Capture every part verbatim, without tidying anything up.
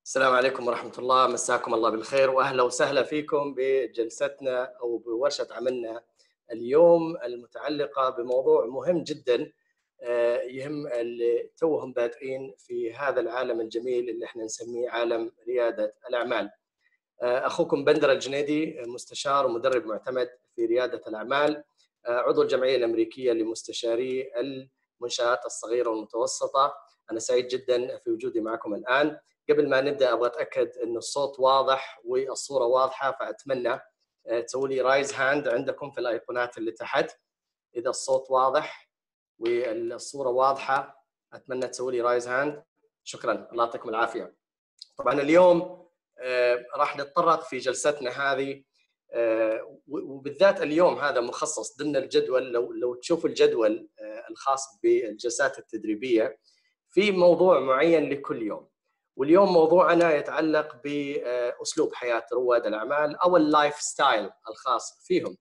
السلام عليكم ورحمة الله، مساكم الله بالخير وأهلا وسهلا فيكم بجلستنا أو بورشة عملنا اليوم المتعلقة بموضوع مهم جدا يهم اللي توهم بادئين في هذا العالم الجميل اللي احنا نسميه عالم ريادة الأعمال. أخوكم بندر الجنيدي، مستشار ومدرب معتمد في ريادة الأعمال، عضو الجمعية الأمريكية لمستشاري المنشآت الصغيرة والمتوسطة. أنا سعيد جدا في وجودي معكم الآن. قبل ما نبدأ أبغى أتأكد أن الصوت واضح والصورة واضحة، فأتمنى تسوي لي رايز هاند عندكم في الأيقونات اللي تحت إذا الصوت واضح والصورة واضحة. أتمنى تسوي لي رايز هاند. شكرا، الله يعطيكم العافية. طبعا اليوم راح نتطرق في جلستنا هذه، وبالذات اليوم هذا مخصص ضمن الجدول. لو لو تشوفوا الجدول الخاص بالجلسات التدريبية في موضوع معين لكل يوم، واليوم موضوعنا يتعلق بأسلوب حياة رواد الأعمال أو اللايف ستايل الخاص فيهم.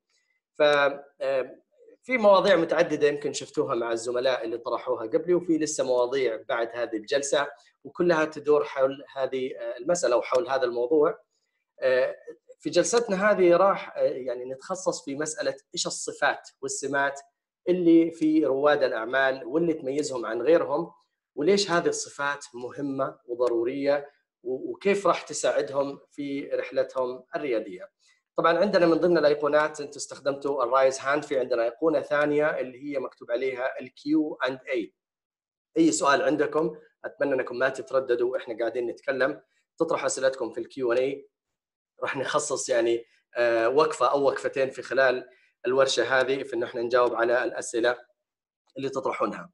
ففي مواضيع متعددة يمكن شفتوها مع الزملاء اللي طرحوها قبلي، وفي لسه مواضيع بعد هذه الجلسة، وكلها تدور حول هذه المسألة وحول هذا الموضوع. في جلستنا هذه راح يعني نتخصص في مسألة إيش الصفات والسمات اللي في رواد الأعمال واللي تميزهم عن غيرهم، وليش هذه الصفات مهمة وضرورية، وكيف راح تساعدهم في رحلتهم الريادية. طبعا عندنا من ضمن الأيقونات، أنتم استخدمتوا الرايز هاند، في عندنا أيقونة ثانية اللي هي مكتوب عليها الكيو اند اي. أي سؤال عندكم أتمنى أنكم ما تترددوا، إحنا قاعدين نتكلم، تطرحوا أسئلتكم في الكيو اند اي. راح نخصص يعني وقفة أو وقفتين في خلال الورشة هذه في أن احنا نجاوب على الأسئلة اللي تطرحونها.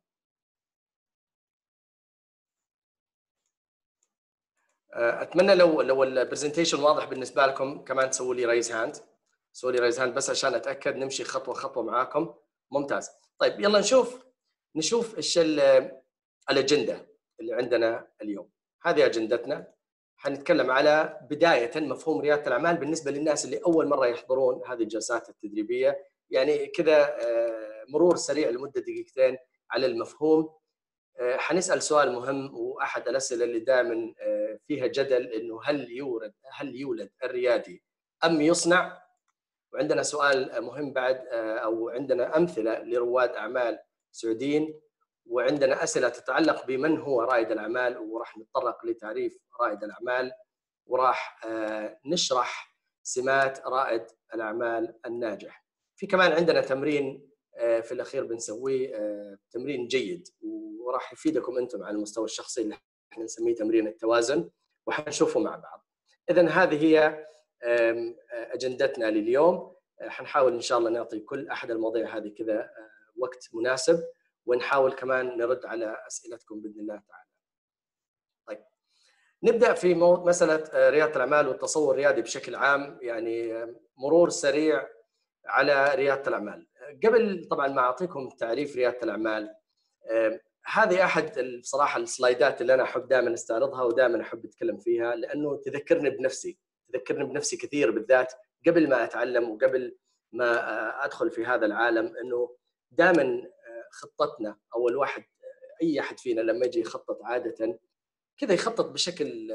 اتمنى لو لو البرزنتيشن واضح بالنسبه لكم كمان تسووا لي رايز هاند، سووا لي رايز هاند بس عشان اتاكد نمشي خطوه خطوه معاكم. ممتاز. طيب يلا نشوف نشوف ايش الاجنده اللي عندنا اليوم. هذه اجندتنا، حنتكلم على بدايه مفهوم رياده الاعمال بالنسبه للناس اللي اول مره يحضرون هذه الجلسات التدريبيه، يعني كذا مرور سريع لمده دقيقتين على المفهوم. حنسأل سؤال مهم، وأحد الأسئلة اللي دائما فيها جدل، إنه هل يولد هل يولد الريادي أم يصنع؟ وعندنا سؤال مهم بعد، أو عندنا أمثلة لرواد أعمال سعوديين، وعندنا أسئلة تتعلق بمن هو رائد الأعمال، وراح نتطرق لتعريف رائد الأعمال، وراح نشرح سمات رائد الأعمال الناجح. في كمان عندنا تمرين في الأخير بنسويه، تمرين جيد وراح يفيدكم أنتم على المستوى الشخصي، اللي احنا نسميه تمرين التوازن، وحنشوفه مع بعض. إذن هذه هي أجندتنا لليوم. حنحاول إن شاء الله نعطي كل أحد المواضيع هذه كذا وقت مناسب، ونحاول كمان نرد على أسئلتكم بإذن الله تعالى. طيب نبدأ في مسألة ريادة الأعمال والتصور الريادي بشكل عام، يعني مرور سريع على ريادة الأعمال. قبل طبعا ما أعطيكم تعريف ريادة الأعمال، هذه أحد الصراحة السلايدات اللي أنا أحب دائما أستعرضها ودائما أحب أتكلم فيها، لأنه تذكرني بنفسي تذكرني بنفسي كثير، بالذات قبل ما أتعلم وقبل ما أدخل في هذا العالم، أنه دائما خطتنا أو الواحد أي أحد فينا لما يجي يخطط عادة كذا يخطط بشكل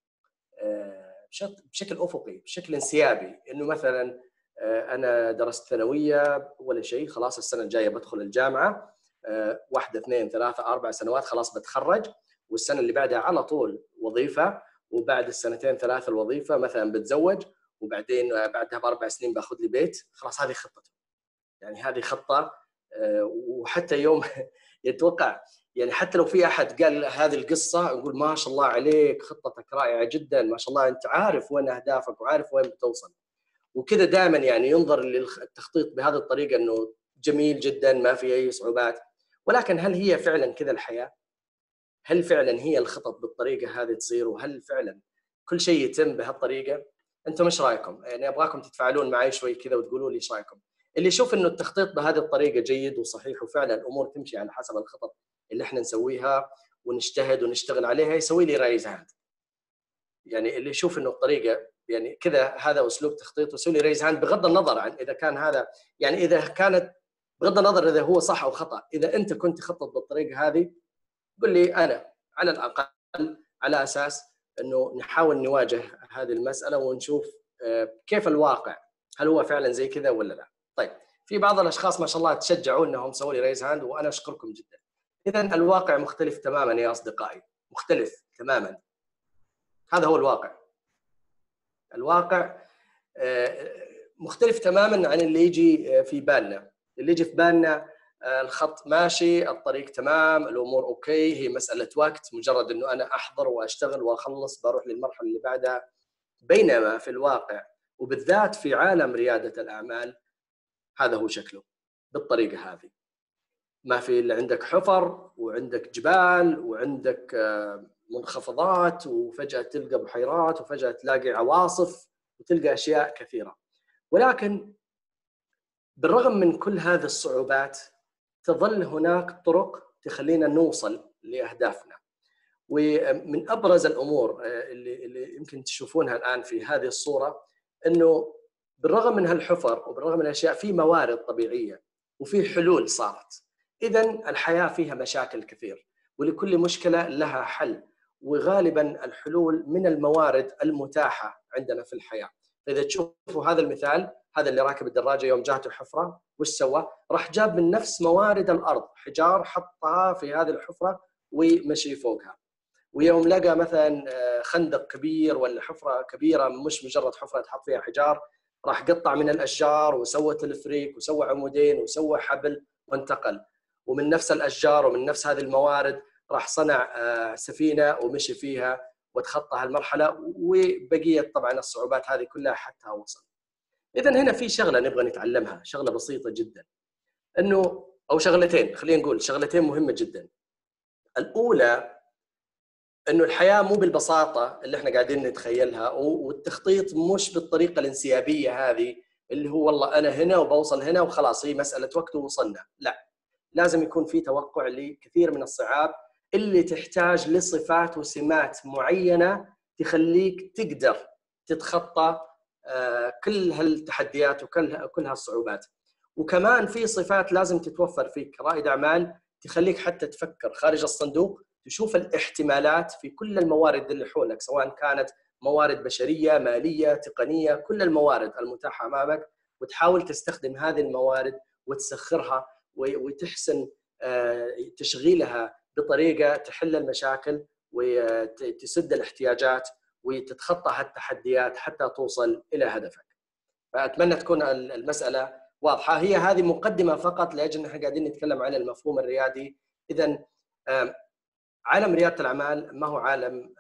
بشكل أفقي، بشكل انسيابي، إنه مثلا أنا درست ثانوية ولا شيء، خلاص السنة الجاية بدخل الجامعة، واحدة اثنين ثلاثة أربع سنوات خلاص بتخرج، والسنة اللي بعدها على طول وظيفة، وبعد السنتين ثلاثة الوظيفة مثلا بتزوج، وبعدين بعدها بأربع سنين باخذ لي بيت. خلاص هذه خطته، يعني هذه خطة. وحتى يوم يتوقع يعني حتى لو في أحد قال هذه القصة نقول ما شاء الله عليك، خطتك رائعة جدا، ما شاء الله أنت عارف وين أهدافك وعارف وين بتوصل، وكذا دائما يعني ينظر للتخطيط بهذه الطريقة أنه جميل جدا ما في أي صعوبات. ولكن هل هي فعلا كذا الحياة؟ هل فعلا هي الخطط بالطريقة هذه تصير؟ وهل فعلا كل شيء يتم بهالطريقة؟ أنتم إيش رأيكم؟ يعني أبغاكم تتفاعلون معي شوي كذا وتقولوا لي إيش رأيكم. اللي يشوف إنه التخطيط بهذه الطريقة جيد وصحيح وفعلا الأمور تمشي على حسب الخطط اللي إحنا نسويها ونجتهد ونشتغل عليها، يسوي لي رايز هاند. يعني اللي يشوف إنه الطريقة يعني كذا هذا أسلوب تخطيط ويسوي لي رايز هاند، بغض النظر عن إذا كان هذا، يعني إذا كانت بغض النظر إذا هو صح أو خطأ، إذا أنت كنت تخطط بالطريقة هذه قل لي أنا على الأقل على أساس انه نحاول نواجه هذه المساله ونشوف كيف الواقع، هل هو فعلا زي كذا ولا لا. طيب في بعض الاشخاص ما شاء الله تشجعوا انهم سووا لي ريز هاند وانا اشكركم جدا. اذا الواقع مختلف تماما يا اصدقائي، مختلف تماما. هذا هو الواقع. الواقع مختلف تماما عن اللي يجي في بالنا. اللي يجي في بالنا الخط ماشي، الطريق تمام، الامور اوكي، هي مساله وقت، مجرد انه انا احضر واشتغل واخلص بروح للمرحله اللي بعدها. بينما في الواقع وبالذات في عالم رياده الاعمال هذا هو شكله بالطريقه هذه. ما في الا عندك حفر وعندك جبال وعندك منخفضات، وفجاه تلقى بحيرات، وفجاه تلاقي عواصف، وتلقى اشياء كثيره. ولكن بالرغم من كل هذه الصعوبات تظل هناك طرق تخلينا نوصل لاهدافنا. ومن ابرز الامور اللي اللي يمكن تشوفونها الان في هذه الصوره انه بالرغم من هالحفر وبالرغم من الاشياء في موارد طبيعيه وفي حلول صارت. اذا الحياه فيها مشاكل كثير، ولكل مشكله لها حل، وغالبا الحلول من الموارد المتاحه عندنا في الحياه. فاذا تشوفوا هذا المثال، هذا اللي راكب الدراجه يوم جاته حفره وش سوى؟ راح جاب من نفس موارد الارض حجار، حطها في هذه الحفره ومشي فوقها. ويوم لقى مثلا خندق كبير ولا حفره كبيره مش مجرد حفره تحط فيها حجار، راح قطع من الاشجار وسوى تلفريك وسوى عمودين وسوى حبل وانتقل. ومن نفس الاشجار ومن نفس هذه الموارد راح صنع سفينه ومشي فيها وتخطى هالمرحله، وبقيه طبعا الصعوبات هذه كلها حتى وصل. اذا هنا في شغله نبغى نتعلمها، شغله بسيطه جدا، انه او شغلتين، خلينا نقول شغلتين مهمه جدا. الاولى انه الحياه مو بالبساطه اللي احنا قاعدين نتخيلها، والتخطيط مش بالطريقه الانسيابيه هذه اللي هو والله انا هنا وبوصل هنا وخلاص هي مساله وقت ووصلنا. لا، لازم يكون في توقع لكثير من الصعاب اللي تحتاج لصفات وسمات معينه تخليك تقدر تتخطى كل هالتحديات وكل كل هالصعوبات. وكمان في صفات لازم تتوفر فيك كرائد اعمال تخليك حتى تفكر خارج الصندوق، تشوف الاحتمالات في كل الموارد اللي حولك، سواء كانت موارد بشريه، ماليه، تقنيه، كل الموارد المتاحه امامك، وتحاول تستخدم هذه الموارد وتسخرها وتحسن تشغيلها بطريقه تحل المشاكل وتسد الاحتياجات وتتخطى هالتحديات حتى توصل الى هدفك. فاتمنى تكون المساله واضحه. هي هذه مقدمه فقط لاجل ان احنا قاعدين نتكلم عن المفهوم الريادي. اذا عالم رياده الاعمال ما هو عالم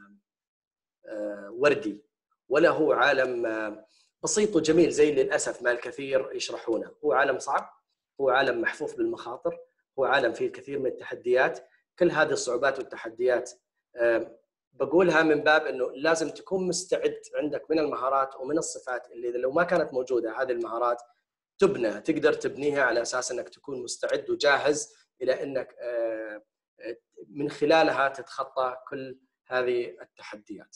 وردي، ولا هو عالم بسيط وجميل زي للاسف ما الكثير يشرحونه. هو عالم صعب، هو عالم محفوف بالمخاطر، هو عالم فيه الكثير من التحديات. كل هذه الصعوبات والتحديات بقولها من باب انه لازم تكون مستعد، عندك من المهارات ومن الصفات اللي لو ما كانت موجوده هذه المهارات تبنى، تقدر تبنيها على اساس انك تكون مستعد وجاهز الى انك من خلالها تتخطى كل هذه التحديات.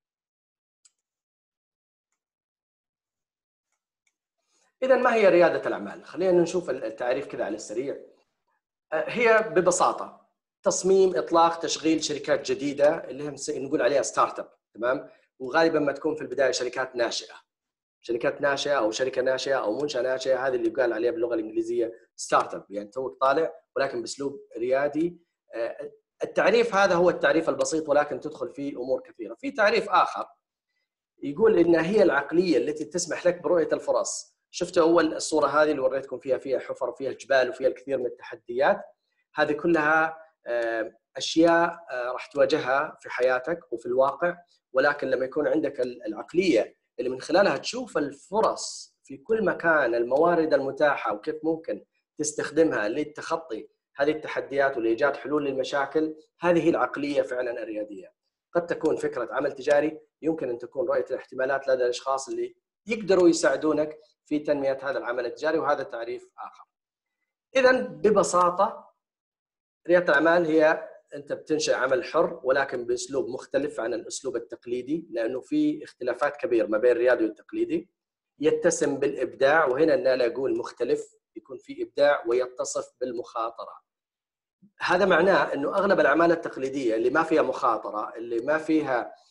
إذا ما هي ريادة الأعمال؟ خلينا نشوف التعريف كذا على السريع. هي ببساطة تصميم، إطلاق، تشغيل شركات جديدة اللي هم نقول عليها ستارت اب، تمام؟ وغالبا ما تكون في البداية شركات ناشئة. شركات ناشئة أو شركة ناشئة أو منشأة ناشئة، هذه اللي يقال عليها باللغة الإنجليزية ستارت اب، يعني توك طالع ولكن بأسلوب ريادي. التعريف هذا هو التعريف البسيط، ولكن تدخل فيه أمور كثيرة. في تعريف آخر يقول إنها هي العقلية التي تسمح لك برؤية الفرص. شفتوا أول الصورة هذه اللي وريتكم فيها فيها حفر وفيها جبال وفيها الكثير من التحديات. هذه كلها أشياء راح تواجهها في حياتك وفي الواقع، ولكن لما يكون عندك العقلية اللي من خلالها تشوف الفرص في كل مكان، الموارد المتاحة وكيف ممكن تستخدمها للتخطي هذه التحديات ولإيجاد حلول للمشاكل، هذه العقلية فعلا الريادية. قد تكون فكرة عمل تجاري، يمكن أن تكون رؤية الاحتمالات لدى الأشخاص اللي يقدروا يساعدونك في تنمية هذا العمل التجاري، وهذا تعريف آخر. إذا ببساطة ريادة الأعمال هي أنت بتنشئ عمل حر ولكن بأسلوب مختلف عن الأسلوب التقليدي، لأنه في اختلافات كبيرة ما بين الريادي والتقليدي. يتسم بالإبداع، وهنا أنا أقول مختلف، يكون في إبداع ويتصف بالمخاطرة. هذا معناه أنه أغلب الأعمال التقليدية اللي ما فيها مخاطرة، اللي ما فيها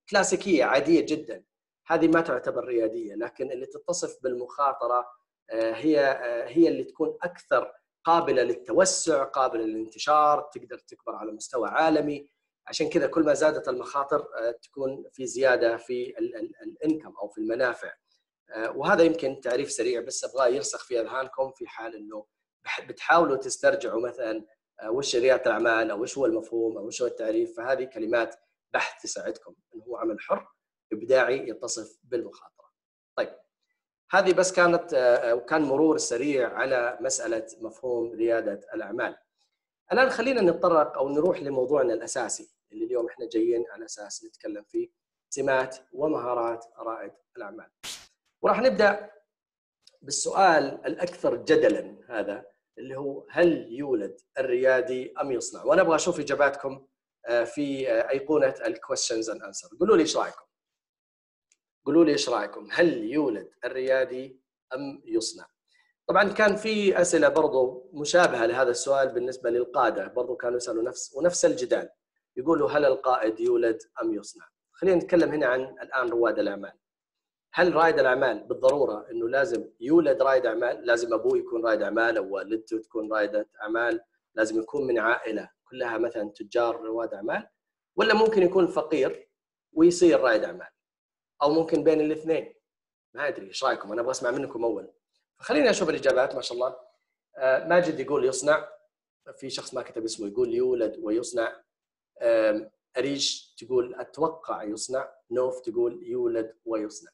كلاسيكيه عاديه جدا، هذه ما تعتبر رياديه. لكن اللي تتصف بالمخاطره هي هي اللي تكون اكثر قابله للتوسع، قابله للانتشار، تقدر تكبر على مستوى عالمي. عشان كذا كل ما زادت المخاطر تكون في زياده في الانكم او في المنافع. وهذا يمكن تعريف سريع بس ابغاه يرسخ في اذهانكم في حال انه بتحاولوا تسترجعوا مثلا وش رياده الاعمال او وش هو المفهوم او وش هو التعريف، فهذه كلمات بحث تساعدكم انه هو عمل حر ابداعي يتصف بالمخاطره. طيب هذه بس كانت وكان مرور سريع على مساله مفهوم رياده الاعمال. الان خلينا نتطرق او نروح لموضوعنا الاساسي اللي اليوم احنا جايين على اساس نتكلم فيه، سمات ومهارات رائد الاعمال. وراح نبدا بالسؤال الاكثر جدلا هذا اللي هو هل يولد الريادي ام يصنع؟ وانا ابغى اشوف اجاباتكم في ايقونه الكويستشنز اند انسر. قولوا لي ايش رايكم؟ قولوا لي ايش رايكم؟ هل يولد الريادي ام يصنع؟ طبعا كان في اسئله برضو مشابهه لهذا السؤال بالنسبه للقاده، برضو كانوا يسالوا نفس ونفس الجدال، يقولوا هل القائد يولد ام يصنع؟ خلينا نتكلم هنا عن الان رواد الاعمال. هل رائد الاعمال بالضروره انه لازم يولد رائد اعمال؟ لازم ابوه يكون رائد اعمال او والدته تكون رائده اعمال؟ لازم يكون من عائله كلها مثلا تجار رواد اعمال؟ ولا ممكن يكون فقير ويصير رائد اعمال؟ او ممكن بين الاثنين؟ ما ادري ايش رايكم؟ انا ابغى اسمع منكم اول. فخليني اشوف الاجابات. ما شاء الله. آه ماجد يقول يصنع، في شخص ما كتب اسمه يقول يولد ويصنع. آه اريج تقول اتوقع يصنع. نوف تقول يولد ويصنع.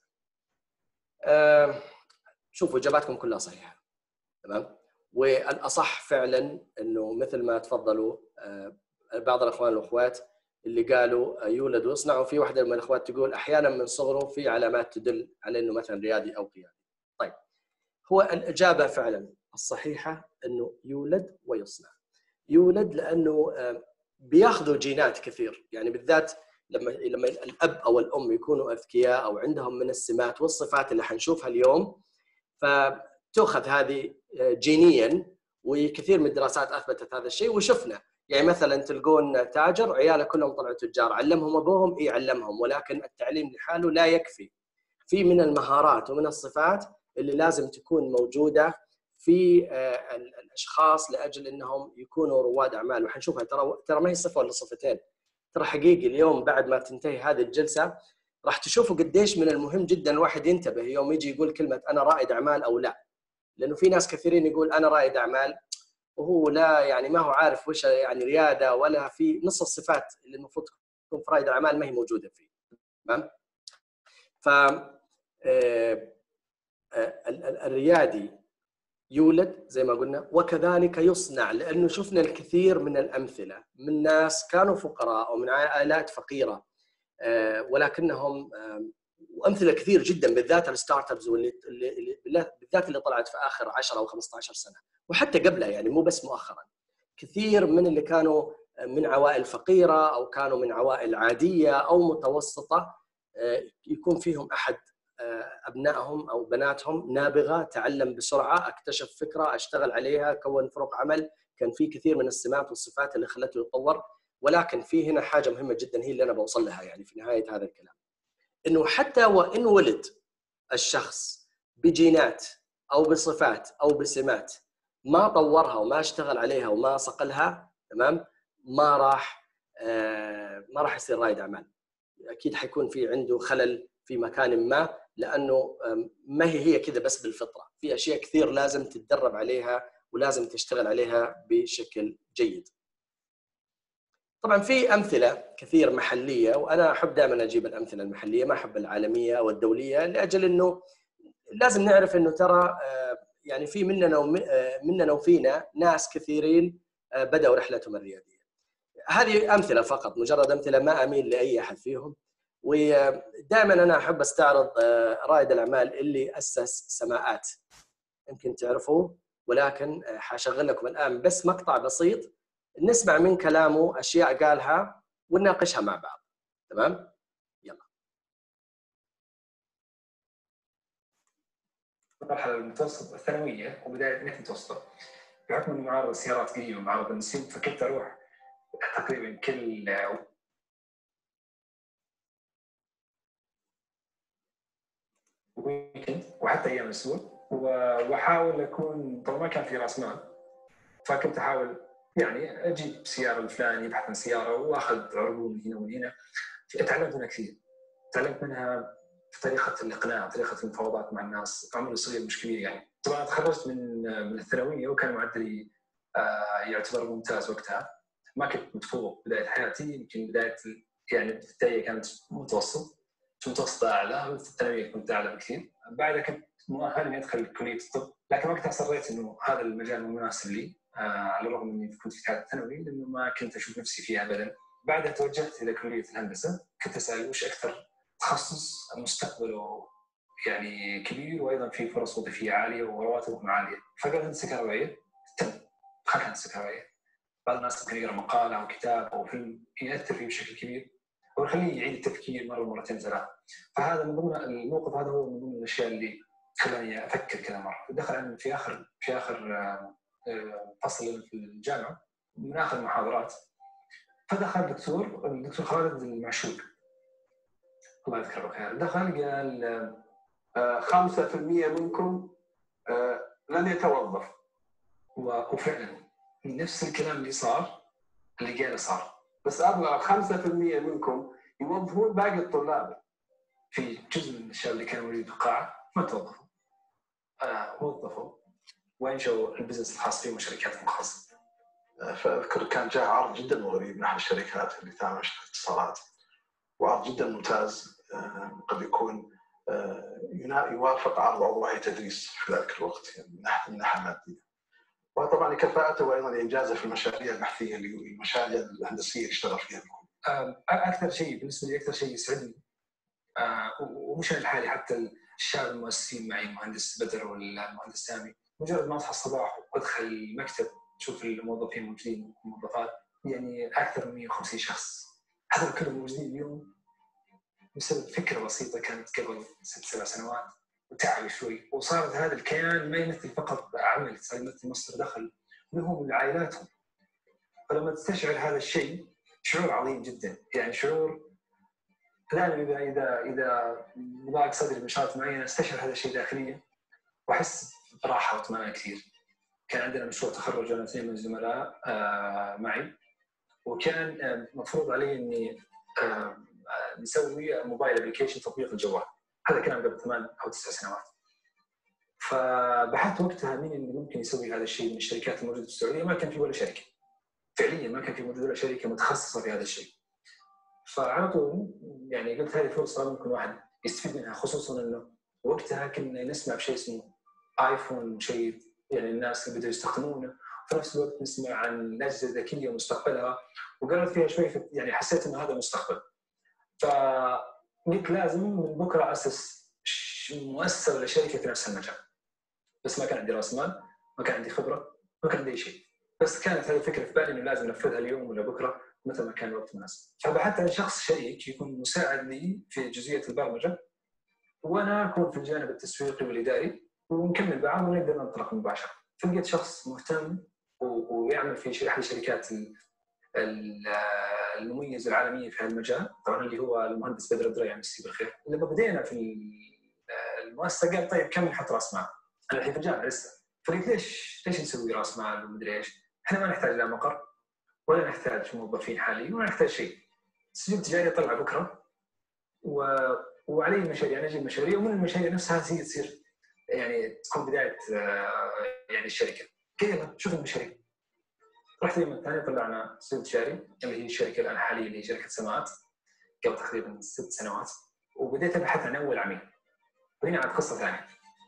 آه شوفوا اجاباتكم كلها صحيحه، تمام. والاصح فعلا انه مثل ما تفضلوا آه بعض الاخوان والاخوات اللي قالوا يولد ويصنع، وفي واحده من الاخوات تقول احيانا من صغره في علامات تدل على انه مثلا ريادي او قيادي. طيب هو الاجابه فعلا الصحيحه انه يولد ويصنع. يولد لانه بياخذوا جينات كثير، يعني بالذات لما لما الاب او الام يكونوا اذكياء او عندهم من السمات والصفات اللي حنشوفها اليوم، فتؤخذ هذه جينيا. وكثير من الدراسات اثبتت هذا الشيء وشفنا، يعني مثلا تلقون تاجر عياله كلهم طلعوا تجار، علمهم ابوهم؟ اي علمهم، ولكن التعليم لحاله لا يكفي. في من المهارات ومن الصفات اللي لازم تكون موجوده في الاشخاص لاجل انهم يكونوا رواد اعمال، وحنشوفها. ترى ترى ما هي صفه ولا صفتين، ترى حقيقي اليوم بعد ما تنتهي هذه الجلسه راح تشوفوا قديش من المهم جدا الواحد ينتبه يوم يجي يقول كلمه انا رائد اعمال او لا. لانه في ناس كثيرين يقول انا رائد اعمال وهو لا، يعني ما هو عارف وش يعني رياده، ولا في نص الصفات اللي المفروض تكون في رائد اعمال ما هي موجوده فيه. تمام؟ ف الريادي يولد زي ما قلنا وكذلك يصنع، لانه شفنا الكثير من الامثله من ناس كانوا فقراء او من عائلات فقيره ولكنهم، وامثله كثير جدا بالذات الستارت ابس واللي بالذات اللي طلعت في اخر عشرة او خمسة عشر سنه وحتى قبلها، يعني مو بس مؤخرا. كثير من اللي كانوا من عوائل فقيره او كانوا من عوائل عاديه او متوسطه يكون فيهم احد ابنائهم او بناتهم نابغه، تعلم بسرعه، اكتشف فكره، اشتغل عليها، كون فرق عمل، كان في كثير من السمات والصفات اللي خلته يتطور. ولكن في هنا حاجه مهمه جدا هي اللي انا بوصل لها يعني في نهايه هذا الكلام، انه حتى وان ولد الشخص بجينات او بصفات او بسمات ما طورها وما اشتغل عليها وما صقلها، تمام، ما راح آه ما راح يصير رائد اعمال. اكيد حيكون في عنده خلل في مكان ما، لانه ما هي هي كذا بس بالفطره، في اشياء كثير لازم تتدرب عليها ولازم تشتغل عليها بشكل جيد. طبعا في امثله كثير محليه، وانا احب دائما اجيب الامثله المحليه، ما احب العالميه او الدوليه، لاجل انه لازم نعرف انه ترى يعني في مننا ومننا وفينا ناس كثيرين بداوا رحلتهم الرياديه. هذه امثله فقط، مجرد امثله، ما اميل لاي احد فيهم. ودائما انا احب استعرض رائد الاعمال اللي اسس سماءات، يمكن تعرفوه، ولكن حاشغل لكم الان بس مقطع بسيط نسمع من كلامه اشياء قالها ونناقشها مع بعض. تمام؟ يلا. المرحله المتوسط الثانويه وبدايه نهايه المتوسطه، بحكم انه معارض السيارات قديمه ومعارض النسيم، فكنت اروح تقريبا كل ويكند وحتى ايام الاسبوع، واحاول اكون طبعا ما كان في راس مال، فكنت احاول يعني اجيب سياره الفلاني، ابحث عن سياره واخذ عربون من هنا ومن هنا. تعلمت منها كثير، تعلمت منها في طريقه الاقناع، طريقه المفاوضات مع الناس. عمري صغير مش كبير يعني. طبعا تخرجت من من الثانويه وكان معدلي آه يعتبر ممتاز وقتها، ما كنت متفوق بدايه حياتي، يمكن بدايه يعني الابتدائيه كانت متوسط، متوسط اعلى، في الثانويه كنت اعلى بكثير. بعدها كنت مؤهل اني ادخل كليه الطب، لكن وقتها اصريت انه هذا المجال مو مناسب لي، آه على الرغم اني كنت في حاله ثانوي، لانه ما كنت اشوف نفسي فيها ابدا. بعدها توجهت الى كليه الهندسه، كنت اسال وش اكثر تخصص مستقبله يعني كبير وايضا في فرص وظيفيه عاليه ورواتبهم عاليه، فقال هندسه كهربائيه. تم خل هندسه كهربائيه. بعض الناس ممكن يقرا مقاله او كتاب او فيلم ياثر فيه بشكل كبير ويخليه يعيد التفكير مره مرتين ثلاث. فهذا من ضمن الموقف، هذا هو من ضمن الاشياء اللي خلاني افكر كذا مره. دخل عندي في اخر في اخر فصل في الجامعه من اخر المحاضرات، فدخل دكتور الدكتور خالد المعشوق الله يذكره بالخير، دخل قال خمسة في المية منكم لن يتوظف. وفعلا نفس الكلام اللي صار اللي قاله صار، بس ابغى خمسة في المية منكم يوظفون باقي الطلاب. في جزء من الشباب اللي كانوا موجودين في القاعه ما توظفوا، آه وظفوا وانشأوا البزنس الخاص فيهم وشركاتهم الخاصه. فاذكر كان جاء عرض جدا غريب من احد الشركات اللي تعمل اتصالات، وعرض جدا ممتاز، قد يكون يوافق عرض عضو هيئة تدريس في ذلك الوقت يعني من ناحيه من الناحيه الماديه، وطبعا كفاءته وايضا انجازه في المشاريع البحثيه اللي المشاريع الهندسيه اللي اشتغل فيها. اكثر شيء بالنسبه لي اكثر شيء يسعدني ومش انا لحالي، حتى الشباب المؤسسين معي المهندس بدر والمهندس سامي، مجرد ما اصحى الصباح وادخل المكتب اشوف الموظفين الموجودين الموظفات يعني اكثر من مئة وخمسين شخص، هذول كلهم موجودين اليوم بسبب فكره بسيطه كانت قبل ست سبع سنوات وتعب شوي، وصارت هذا الكيان ما يمثل فقط عمل، صار يمثل مصدر دخل لهم ولعائلاتهم. فلما تستشعر هذا الشيء شعور عظيم جدا، يعني شعور لا اذا اذا اذا ضاق صدري بنشاط معين استشعر هذا الشيء داخليا واحس براحه واطمئنان كثير. كان عندنا مشروع تخرج انا اثنين من الزملاء آه معي، وكان آه مفروض علي اني آه نسوي موبايل ابلكيشن تطبيق الجوال، هذا كان قبل ثمان او تسع سنوات. فبحثت وقتها مين اللي ممكن يسوي هذا الشيء من الشركات الموجوده في السعوديه، ما كان في ولا شركه فعليا، ما كان في موجوده ولا شركه متخصصه في هذا الشيء. فعلى طول يعني قلت هذه فرصه ممكن واحد يستفيد منها، خصوصا انه وقتها كنا نسمع بشيء اسمه ايفون، شيء يعني الناس بدأوا يستخدمونه، وفي نفس الوقت نسمع عن الاجهزه الذكيه ومستقبلها، وقرأت فيها شوي يعني حسيت انه هذا المستقبل. فقلت لازم من بكره اسس مؤسسه ولا شركه في نفس المجال، بس ما كان عندي راس مال، ما كان عندي خبره، ما كان عندي اي شيء، بس كانت هذه الفكره في بالي انه لازم انفذها اليوم ولا بكره متى ما كان الوقت مناسب. فبحثت عن شخص شريك يكون مساعد لي في جزئيه البرمجه، وانا اكون في الجانب التسويقي والاداري، ونكمل بعض ونقدر ننطلق مباشره. فلقيت شخص مهتم ويعمل في احد الشركات المميزه العالميه في هذا المجال، طبعا اللي هو المهندس بدر الدريعي مسيه بالخير. لما بدينا في المؤسسه قال طيب كم نحط راس مال؟ انا الحين في الجامعه لسه، فقلت ليش ليش نسوي راس مال ومدري ايش؟ احنا ما نحتاج لا مقر ولا نحتاج موظفين حاليا ولا نحتاج شيء. السجل تجاري طلع بكره و... وعليه مشاريع، انا اجيب مشاريع ومن المشاريع نفسها هي تصير يعني تكون بدايه يعني الشركه. كيف شوف المشاريع. رحت اليوم الثاني طلعنا سجل تجاري اللي هي الشركه الان حاليا اللي هي شركه سماعات قبل تقريبا ست سنوات، وبديت ابحث عن اول عميل. وهنا عاد قصه ثانيه،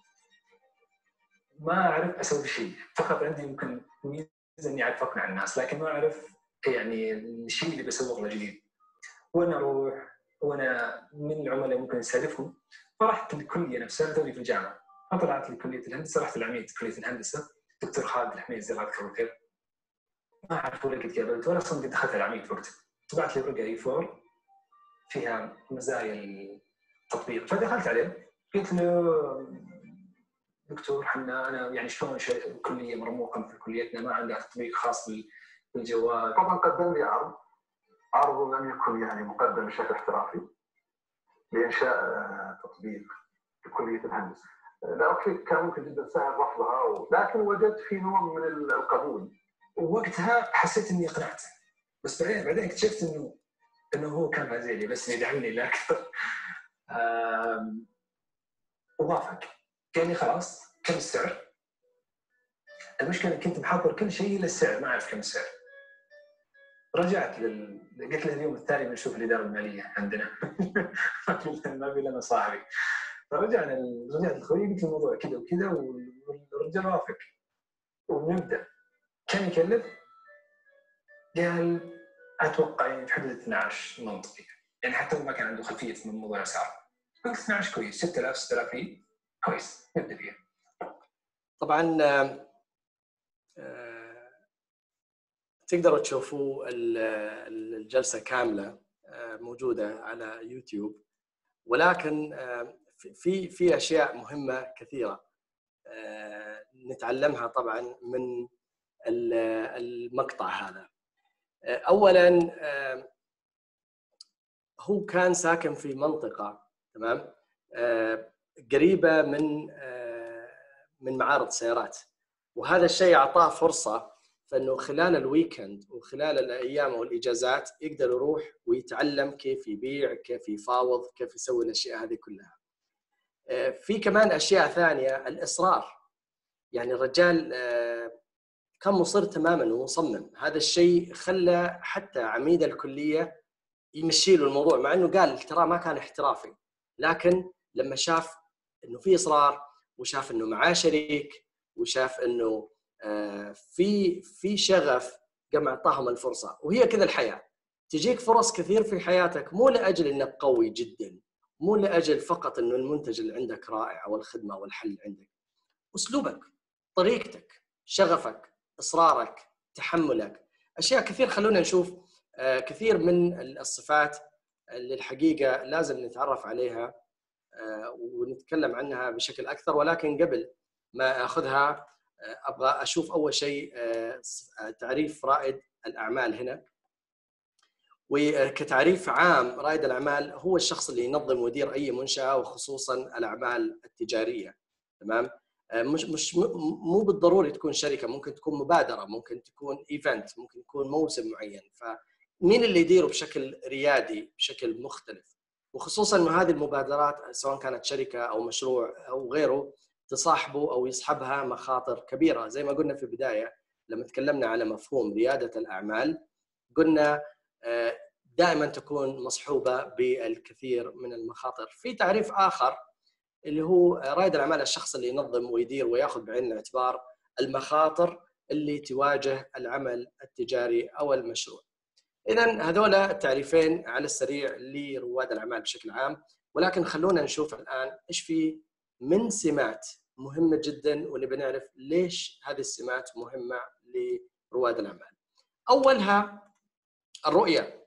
ما اعرف اسوي شيء، فقط عندي يمكن ميزه اني اعرف اقنع الناس، لكن ما اعرف يعني الشيء اللي بسوق له جديد. وانا اروح وانا من العملاء ممكن استهدفهم، فرحت للكليه نفسها توني في الجامعه، فطلعت لكليه الهندسه، رحت للعميد كليه الهندسه دكتور خالد الحميزي الله يذكره بالخير، ما اعرف ولا قد قابلت ولا اصلا قد دخلت العميد وقتها. طبعت لي ورقه اي فور فيها مزايا التطبيق، فدخلت عليه قلت له دكتور حنا انا يعني شلون كليه مرموقه في كليتنا ما عندها تطبيق خاص بالجوال. طبعا قدم لي عرض عرض لم يكن يعني مقدم بشكل احترافي لانشاء تطبيق كليه الهندسه. لا اوكي كان ممكن جدا سهل رفضها، لكن وجدت في نوع من القبول. ووقتها حسيت اني اقنعت، بس بعدين بعدين اكتشفت انه انه هو كان مازيلي بس يدعمني لا اكثر. ووافق، قال لي خلاص كم السعر؟ المشكله كنت محضر كل شيء للسعر، ما اعرف كم السعر. رجعت لل... قلت له اليوم الثاني بنشوف الاداره الماليه عندنا. ما في لنا صاحبي. فرجعنا رجعت لخوي قلت له الموضوع كذا وكذا، والرجال وافق ونبدا. كم يكلف؟ قال اتوقع يعني في حدود اثني عشر منطقي، يعني حتى ما كان عنده خلفيه من موضوع الاسعار. قلت اثني عشر كويس، ستة آلاف ستة آلاف ريال كويس نبدا فيها. طبعا تقدروا تشوفوا الجلسه كامله موجوده على يوتيوب، ولكن في في اشياء مهمه كثيره نتعلمها طبعا من المقطع هذا. اولا هو كان ساكن في منطقه تمام قريبه من من معارض سيارات، وهذا الشيء اعطاه فرصه فانه خلال الويكند وخلال الايام والاجازات يقدر يروح ويتعلم كيف يبيع، كيف يفاوض، كيف يسوي الاشياء هذه كلها. في كمان اشياء ثانيه، الاصرار. يعني الرجال كان مصر تماما ومصمم، هذا الشيء خلى حتى عميد الكليه يمشي له الموضوع، مع انه قال ترى ما كان احترافي، لكن لما شاف انه في اصرار وشاف انه معاه شريك وشاف انه في في شغف، قام اعطاهم الفرصه. وهي كذا الحياه، تجيك فرص كثير في حياتك مو لاجل انك قوي جدا، مو لاجل فقط انه المنتج اللي عندك رائع او الخدمه او الحل اللي عندك. اسلوبك، طريقتك، شغفك، اصرارك، تحملك، اشياء كثير. خلونا نشوف كثير من الصفات اللي الحقيقه لازم نتعرف عليها ونتكلم عنها بشكل اكثر. ولكن قبل ما اخذها ابغى اشوف اول شيء تعريف رائد الاعمال هنا. وكتعريف عام، رائد الاعمال هو الشخص اللي ينظم ويدير اي منشاه وخصوصا الاعمال التجاريه. تمام؟ مش مش مو بالضروري تكون شركه، ممكن تكون مبادره، ممكن تكون ايفنت، ممكن يكون موسم معين. فمين اللي يديره بشكل ريادي بشكل مختلف؟ وخصوصا انه هذه المبادرات سواء كانت شركه او مشروع او غيره تصاحبه او يصحبها مخاطر كبيره. زي ما قلنا في البدايه لما تكلمنا على مفهوم رياده الاعمال، قلنا دائما تكون مصحوبه بالكثير من المخاطر. في تعريف اخر اللي هو رائد الاعمال الشخص اللي ينظم ويدير وياخذ بعين الاعتبار المخاطر اللي تواجه العمل التجاري او المشروع. اذا هذول التعريفين على السريع لرواد الاعمال بشكل عام. ولكن خلونا نشوف الان ايش في من سمات مهمه جدا، ونبي نعرف ليش هذه السمات مهمه لرواد الاعمال. اولها الرؤيه.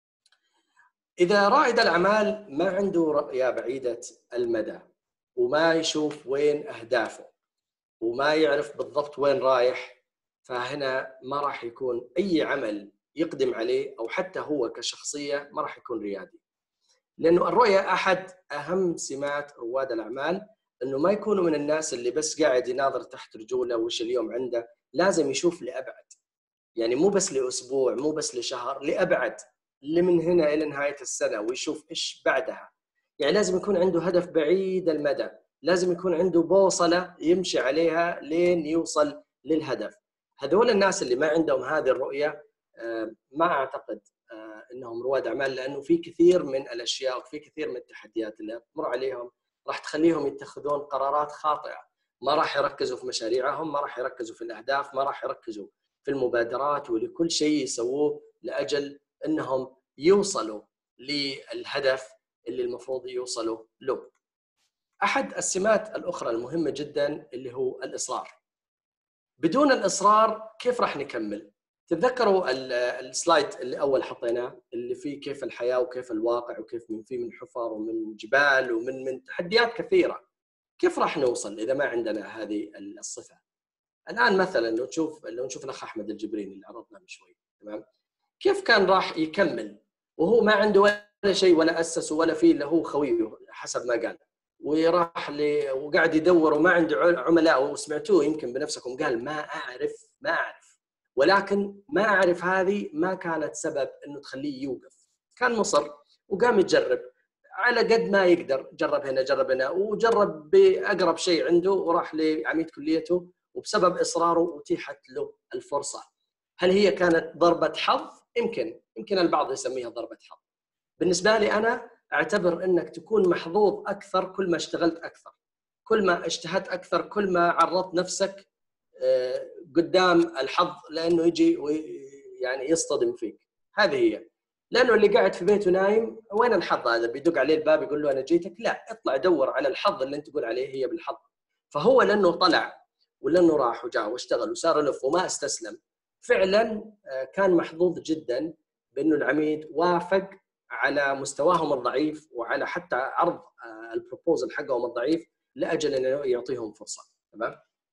اذا رائد الاعمال ما عنده رؤيه بعيده المدى وما يشوف وين اهدافه وما يعرف بالضبط وين رايح، فهنا ما راح يكون اي عمل يقدم عليه او حتى هو كشخصيه ما راح يكون ريادي. لانه الرؤيه احد اهم سمات رواد الاعمال، انه ما يكونوا من الناس اللي بس قاعد يناظر تحت رجوله وش اليوم عنده، لازم يشوف لابعد. يعني مو بس لاسبوع، مو بس لشهر، لابعد، لمن هنا الى نهايه السنه، ويشوف ايش بعدها. يعني لازم يكون عنده هدف بعيد المدى، لازم يكون عنده بوصله يمشي عليها لين يوصل للهدف. هذول الناس اللي ما عندهم هذه الرؤيه ما اعتقد انهم رواد اعمال، لانه في كثير من الاشياء وفي كثير من التحديات اللي تمر عليهم راح تخليهم يتخذون قرارات خاطئه. ما راح يركزوا في مشاريعهم، ما راح يركزوا في الاهداف، ما راح يركزوا في المبادرات ولكل شيء يسووه لاجل انهم يوصلوا للهدف اللي المفروض يوصلوا له. احد السمات الاخرى المهمه جدا اللي هو الاصرار. بدون الاصرار كيف راح نكمل؟ تتذكروا السلايد اللي اول حطيناه اللي فيه كيف الحياه وكيف الواقع وكيف من فيه من حفر ومن جبال ومن من تحديات كثيره. كيف راح نوصل اذا ما عندنا هذه الصفه؟ الان مثلا لو تشوف لو نشوف الاخ احمد الجبريني اللي عرضناه من شوي، تمام؟ كيف كان راح يكمل وهو ما عنده ولا شيء ولا اسس ولا فيه الا هو خويه حسب ما قال؟ وراح ل وقاعد يدور وما عنده عملاء، وسمعتوه يمكن بنفسكم قال ما اعرف ما اعرف ولكن ما اعرف هذه ما كانت سبب انه تخليه يوقف. كان مصر وقام يجرب على قد ما يقدر، جرب هنا جرب هنا وجرب باقرب شيء عنده، وراح لعميد كليته وبسبب اصراره اتيحت له الفرصه. هل هي كانت ضربه حظ؟ يمكن يمكن البعض يسميها ضربه حظ. بالنسبه لي انا اعتبر انك تكون محظوظ اكثر كل ما اشتغلت اكثر، كل ما اجتهدت اكثر، كل ما عرضت نفسك قدام الحظ لانه يجي ويعني يصطدم فيك. هذه هي. لانه اللي قاعد في بيته نايم وين الحظ هذا؟ بيدق عليه الباب يقول له انا جيتك؟ لا، اطلع دور على الحظ اللي انت تقول عليه هي بالحظ. فهو لانه طلع ولانه راح وجاء واشتغل وصار يلف وما استسلم، فعلا كان محظوظ جدا بانه العميد وافق على مستواهم الضعيف وعلى حتى عرض البروبوزل حقهم الضعيف لاجل انه يعطيهم فرصه. تمام؟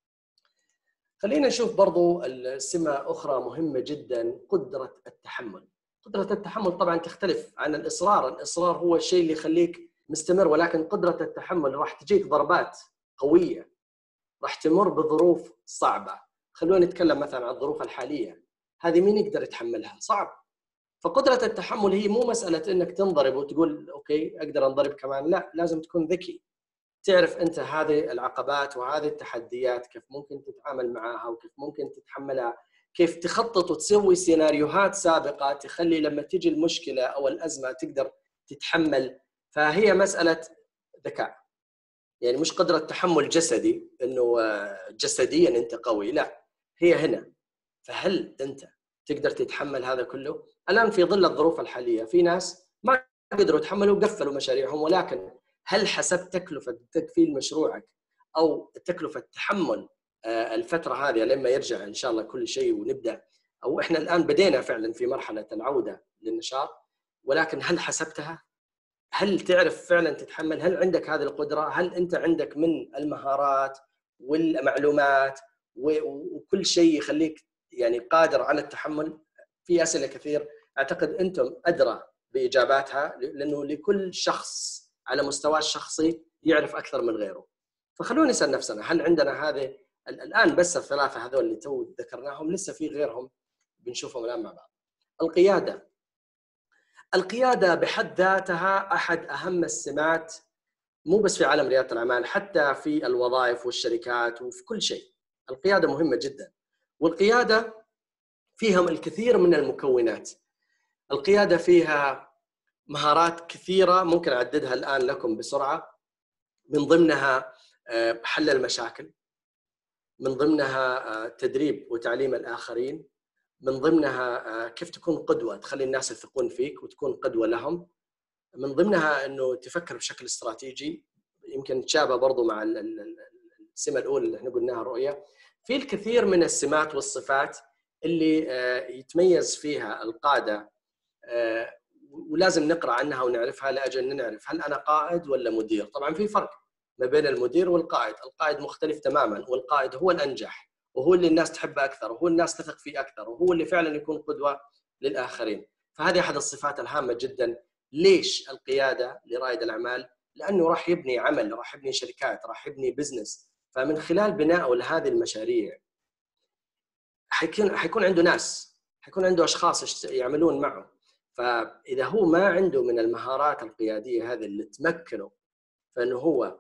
خلينا نشوف برضو السمة اخرى مهمه جدا، قدره التحمل. قدره التحمل طبعا تختلف عن الاصرار، الاصرار هو الشيء اللي يخليك مستمر، ولكن قدره التحمل راح تجيك ضربات قويه، راح تمر بظروف صعبه. خلونا نتكلم مثلا عن الظروف الحاليه، هذه مين يقدر يتحملها؟ صعب. فقدرة التحمل هي مو مسألة انك تنضرب وتقول اوكي اقدر انضرب كمان، لا، لازم تكون ذكي، تعرف انت هذه العقبات وهذه التحديات كيف ممكن تتعامل معها وكيف ممكن تتحملها، كيف تخطط وتسوي سيناريوهات سابقة تخلي لما تيجي المشكلة او الأزمة تقدر تتحمل. فهي مسألة ذكاء، يعني مش قدرة تحمل جسدي انه جسديا انت قوي، لا، هي هنا. فهل انت تقدر تتحمل هذا كله؟ الآن في ظل الظروف الحالية في ناس ما قدروا يتحملوا وقفلوا مشاريعهم، ولكن هل حسبت تكلفة تكفيل مشروعك أو تكلفة تحمل الفترة هذه لما يرجع إن شاء الله كل شيء ونبدأ، أو إحنا الآن بدينا فعلا في مرحلة العودة للنشاط، ولكن هل حسبتها؟ هل تعرف فعلا تتحمل؟ هل عندك هذه القدرة؟ هل أنت عندك من المهارات والمعلومات وكل شيء يخليك يعني قادر على التحمل؟ في أسئلة كثير أعتقد أنتم أدرى بإجاباتها، لأنه لكل شخص على مستواه الشخصي يعرف أكثر من غيره. فخلونا نسأل نفسنا هل عندنا هذه الآن؟ بس الثلاثة هذول اللي تو ذكرناهم، لسه في غيرهم بنشوفهم الآن مع بعض. القيادة. القيادة بحد ذاتها أحد أهم السمات، مو بس في عالم ريادة الأعمال، حتى في الوظائف والشركات وفي كل شيء. القيادة مهمة جدا، والقيادة فيها الكثير من المكونات. القيادة فيها مهارات كثيرة ممكن أعددها الآن لكم بسرعة، من ضمنها حل المشاكل، من ضمنها تدريب وتعليم الآخرين، من ضمنها كيف تكون قدوة تخلي الناس يثقون فيك وتكون قدوة لهم، من ضمنها أنه تفكر بشكل استراتيجي، يمكن تشابه برضو مع السمة الأولى اللي احنا قلناها الرؤية. في الكثير من السمات والصفات اللي يتميز فيها القادة، ولازم نقرأ عنها ونعرفها لأجل أن نعرف هل أنا قائد ولا مدير. طبعا في فرق ما بين المدير والقائد، القائد مختلف تماما، والقائد هو الأنجح وهو اللي الناس تحبه أكثر وهو الناس تثق فيه أكثر وهو اللي فعلا يكون قدوة للآخرين. فهذه أحد الصفات الهامة جدا. ليش القيادة لرائد الأعمال؟ لأنه راح يبني عمل، راح يبني شركات، راح يبني بزنس. فمن خلال بنائه لهذه المشاريع حيكون حيكون عنده ناس، حيكون عنده أشخاص يعملون معه. فإذا هو ما عنده من المهارات القيادية هذه اللي تمكنه فإنه هو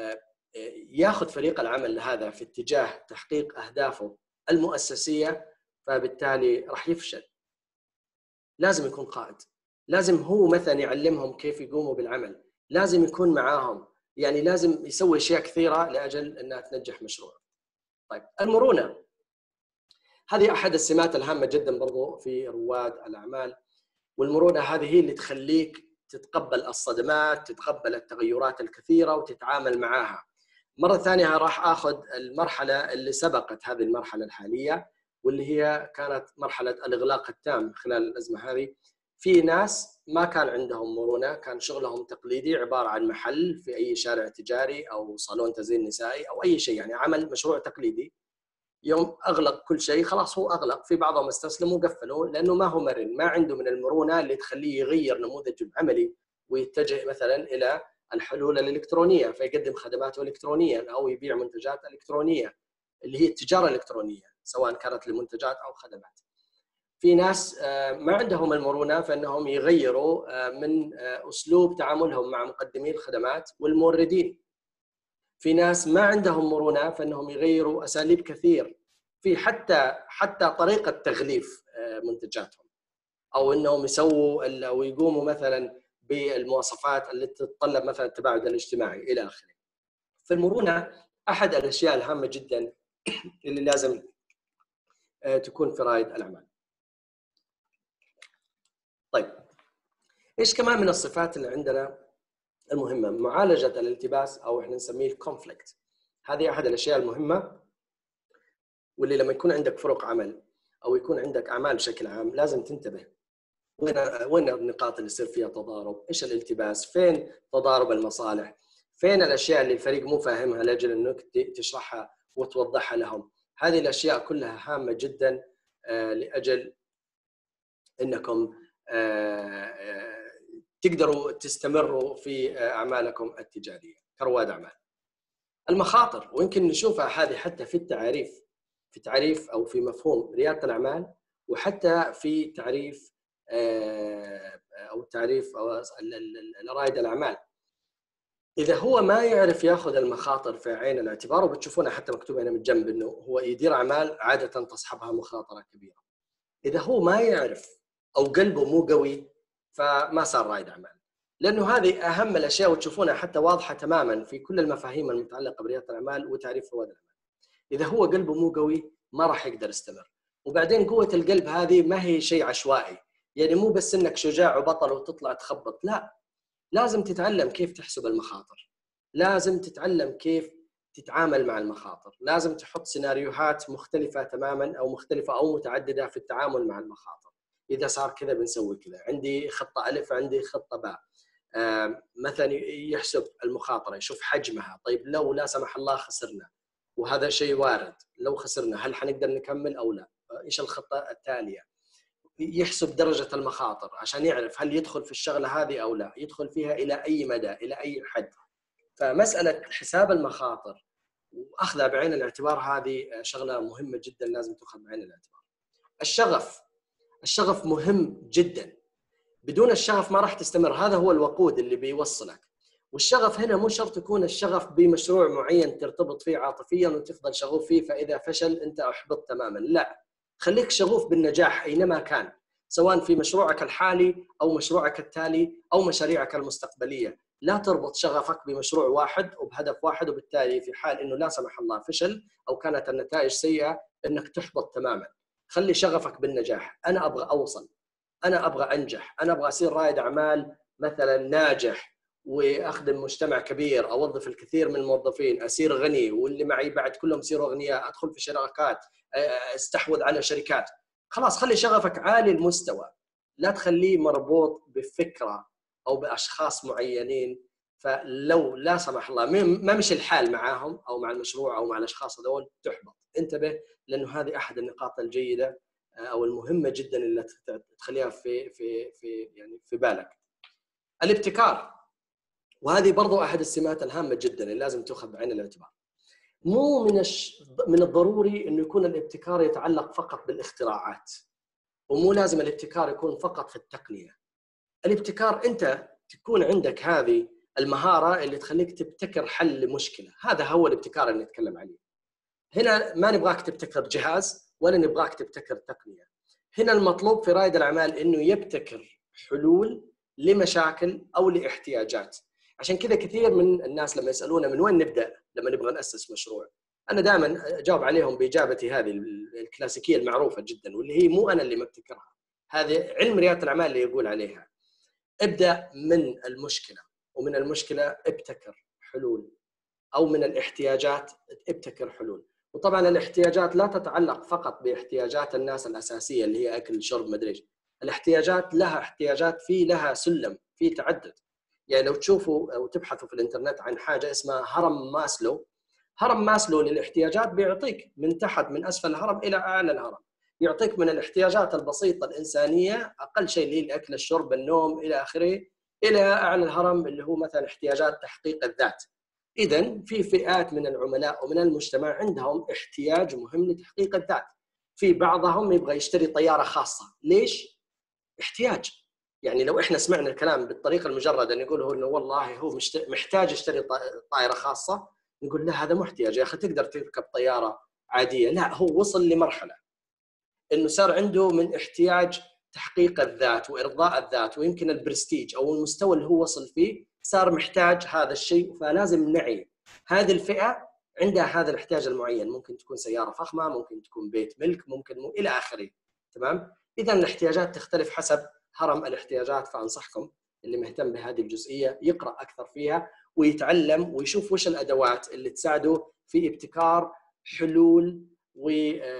ياخذ فريق العمل هذا في اتجاه تحقيق أهدافه المؤسسية، فبالتالي راح يفشل. لازم يكون قائد، لازم هو مثلا يعلمهم كيف يقوموا بالعمل، لازم يكون معاهم، يعني لازم يسوي أشياء كثيرة لأجل أنها تنجح مشروع. طيب المرونة، هذه أحد السمات الهامة جدا برضو في رواد الأعمال. والمرونة هذه هي اللي تخليك تتقبل الصدمات، تتقبل التغيرات الكثيرة وتتعامل معها. مرة ثانية راح أخذ المرحلة اللي سبقت هذه المرحلة الحالية، واللي هي كانت مرحلة الإغلاق التام خلال الأزمة هذه. في ناس ما كان عندهم مرونة، كان شغلهم تقليدي، عبارة عن محل في أي شارع تجاري أو صالون تزيين نسائي أو أي شيء، يعني عمل مشروع تقليدي. يوم أغلق كل شيء خلاص هو أغلق. في بعضهم استسلموا وقفلوا لأنه ما هو مرن، ما عنده من المرونة اللي تخليه يغير نموذج العملي ويتجه مثلا إلى الحلول الالكترونيه فيقدم خدماته الكترونيا او يبيع منتجات الكترونيه اللي هي التجاره الالكترونيه سواء كانت لمنتجات او خدمات. في ناس ما عندهم المرونه فانهم يغيروا من اسلوب تعاملهم مع مقدمي الخدمات والموردين. في ناس ما عندهم مرونه فانهم يغيروا اساليب كثير في حتى حتى طريقه تغليف منتجاتهم، او انهم يسووا او يقوموا مثلا بالمواصفات اللي تتطلب مثلا التباعد الاجتماعي الى اخره. فالمرونه احد الاشياء الهامه جدا اللي لازم تكون في رائد الاعمال. طيب ايش كمان من الصفات اللي عندنا المهمه؟ معالجه الالتباس او احنا نسميه الكونفليكت. هذه احد الاشياء المهمه واللي لما يكون عندك فرق عمل او يكون عندك اعمال بشكل عام لازم تنتبه وين وين النقاط اللي يصير فيها تضارب، ايش الالتباس، فين تضارب المصالح، فين الاشياء اللي الفريق مو فاهمها لاجل انك تشرحها وتوضحها لهم. هذه الاشياء كلها هامه جدا لاجل انكم تقدروا تستمروا في اعمالكم التجاريه كرواد اعمال. المخاطر، ويمكن نشوفها هذه حتى في التعريف في تعريف او في مفهوم رياده الاعمال، وحتى في تعريف او تعريف او رائد الاعمال. اذا هو ما يعرف ياخذ المخاطر في عين الاعتبار، وبتشوفونها حتى مكتوب هنا من جنب انه هو يدير اعمال عاده تصحبها مخاطره كبيره. اذا هو ما يعرف او قلبه مو قوي فما صار رائد اعمال، لانه هذه اهم الاشياء وتشوفونها حتى واضحه تماما في كل المفاهيم المتعلقه برياده الاعمال وتعريف رواد الاعمال. اذا هو قلبه مو قوي ما راح يقدر يستمر. وبعدين قوه القلب هذه ما هي شيء عشوائي، يعني مو بس انك شجاع وبطل وتطلع تخبط، لا، لازم تتعلم كيف تحسب المخاطر، لازم تتعلم كيف تتعامل مع المخاطر، لازم تحط سيناريوهات مختلفه تماما او مختلفه او متعدده في التعامل مع المخاطر. اذا صار كذا بنسوي كذا، عندي خطه الف عندي خطه باء. آه مثلا يحسب المخاطره، يشوف حجمها، طيب لو لا سمح الله خسرنا وهذا شيء وارد، لو خسرنا هل حنقدر نكمل او لا؟ ايش الخطه التاليه؟ يحسب درجه المخاطر عشان يعرف هل يدخل في الشغله هذه او لا، يدخل فيها الى اي مدى، الى اي حد. فمساله حساب المخاطر واخذها بعين الاعتبار هذه شغله مهمه جدا لازم تؤخذ بعين الاعتبار. الشغف، الشغف مهم جدا، بدون الشغف ما راح تستمر، هذا هو الوقود اللي بيوصلك. والشغف هنا مو شرط يكون الشغف بمشروع معين ترتبط فيه عاطفيا وتفضل شغوف فيه فاذا فشل انت احبط تماما، لا، خليك شغوف بالنجاح اينما كان، سواء في مشروعك الحالي او مشروعك التالي او مشاريعك المستقبليه. لا تربط شغفك بمشروع واحد وبهدف واحد وبالتالي في حال انه لا سمح الله فشل او كانت النتائج سيئه انك تحبط تماما. خلي شغفك بالنجاح، انا ابغى اوصل، انا ابغى انجح، انا ابغى اصير رائد اعمال مثلا ناجح واخدم مجتمع كبير، اوظف الكثير من الموظفين، اصير غني واللي معي بعد كلهم يصيروا اغنياء، ادخل في شراكات، استحوذ على شركات. خلاص خلي شغفك عالي المستوى، لا تخليه مربوط بفكره او باشخاص معينين، فلو لا سمح الله ما مشي الحال معاهم او مع المشروع او مع الاشخاص هذول تحبط. انتبه، لانه هذه احد النقاط الجيده او المهمه جدا اللي تخليها في في في يعني في بالك. الابتكار، وهذه برضو احد السمات الهامه جدا اللي لازم تؤخذ بعين الاعتبار. مو من الش... من الضروري انه يكون الابتكار يتعلق فقط بالاختراعات، ومو لازم الابتكار يكون فقط في التقنيه. الابتكار انت تكون عندك هذه المهاره اللي تخليك تبتكر حل لمشكله، هذا هو الابتكار اللي نتكلم عليه. هنا ما نبغاك تبتكر جهاز ولا نبغاك تبتكر تقنيه، هنا المطلوب في رائد الاعمال انه يبتكر حلول لمشاكل او لاحتياجات. عشان كذا كثير من الناس لما يسالونا من وين نبدا لما نبغى ناسس مشروع، انا دائما اجاوب عليهم باجابتي هذه الكلاسيكيه المعروفه جدا، واللي هي مو انا اللي مبتكرها، هذه علم رياده الاعمال اللي يقول عليها. ابدا من المشكله، ومن المشكله ابتكر حلول، او من الاحتياجات ابتكر حلول. وطبعا الاحتياجات لا تتعلق فقط باحتياجات الناس الاساسيه اللي هي اكل شرب مدري، الاحتياجات لها احتياجات في لها سلم في تعدد. يعني لو تشوفوا او تبحثوا في الانترنت عن حاجه اسمها هرم ماسلو، هرم ماسلو للاحتياجات بيعطيك من تحت من اسفل الهرم الى اعلى الهرم، يعطيك من الاحتياجات البسيطه الانسانيه اقل شيء اللي هي الاكل الشرب النوم الى اخره، الى اعلى الهرم اللي هو مثلا احتياجات تحقيق الذات. اذا في فئات من العملاء ومن المجتمع عندهم احتياج مهم لتحقيق الذات. في بعضهم يبغى يشتري طياره خاصه، ليش؟ احتياج. يعني لو احنا سمعنا الكلام بالطريقه المجرده ان يقول هو انه والله هو محتاج يشتري طائره خاصه، نقول لا هذا مو احتياج يا اخي، تقدر تركب طياره عاديه. لا، هو وصل لمرحله انه صار عنده من احتياج تحقيق الذات وارضاء الذات، ويمكن البرستيج او المستوى اللي هو وصل فيه صار محتاج هذا الشيء. فلازم نعي هذه الفئه عندها هذا الاحتياج المعين، ممكن تكون سياره فخمه، ممكن تكون بيت ملك، ممكن مو الى اخره. تمام؟ اذا الاحتياجات تختلف حسب هرم الاحتياجات. فانصحكم اللي مهتم بهذه الجزئيه يقرا اكثر فيها ويتعلم ويشوف وش الادوات اللي تساعده في ابتكار حلول و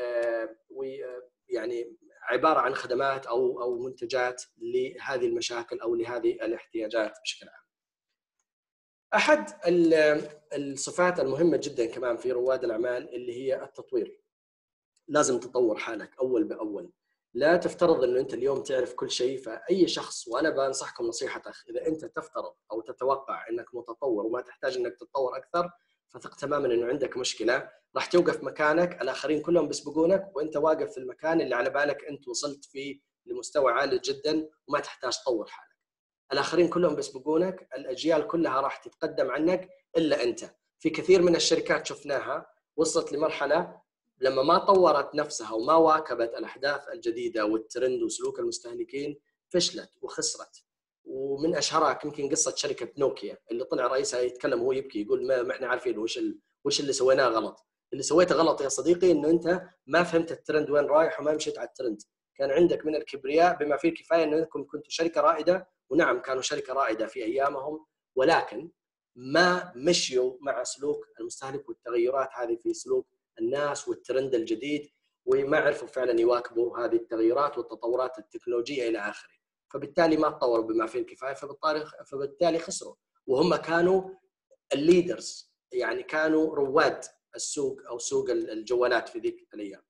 يعني عباره عن خدمات او او منتجات لهذه المشاكل او لهذه الاحتياجات بشكل عام. احد الصفات المهمه جدا كمان في رواد الاعمال اللي هي التطوير. لازم تطور حالك اول باول. لا تفترض انه انت اليوم تعرف كل شيء. فاي شخص، وانا بنصحكم نصيحه اخ، اذا انت تفترض او تتوقع انك متطور وما تحتاج انك تتطور اكثر، فثق تماما انه عندك مشكله. راح توقف مكانك، الاخرين كلهم بيسبقونك وانت واقف في المكان اللي على بالك انت وصلت فيه لمستوى عالي جدا وما تحتاج تطور حالك. الاخرين كلهم بيسبقونك، الاجيال كلها راح تتقدم عنك الا انت. في كثير من الشركات شفناها وصلت لمرحله لما ما طورت نفسها وما واكبت الاحداث الجديده والترند وسلوك المستهلكين فشلت وخسرت. ومن اشهرها يمكن قصه شركه نوكيا اللي طلع رئيسها يتكلم وهو يبكي يقول ما, ما احنا عارفين وش ال... وش اللي سويناه غلط. اللي سويته غلط يا صديقي انه انت ما فهمت الترند وين رايح وما مشيت على الترند. كان عندك من الكبرياء بما فيه الكفايه انكم كنتوا شركه رائده، ونعم كانوا شركه رائده في ايامهم، ولكن ما مشيوا مع سلوك المستهلك والتغيرات هذه في سلوك الناس والترند الجديد، وما عرفوا فعلا يواكبوا هذه التغيرات والتطورات التكنولوجيه الى اخره. فبالتالي ما تطوروا بما فيه الكفايه، فبالتالي فبالتالي خسروا. وهم كانوا الليدرز، يعني كانوا رواد السوق او سوق الجوالات في ذيك الايام.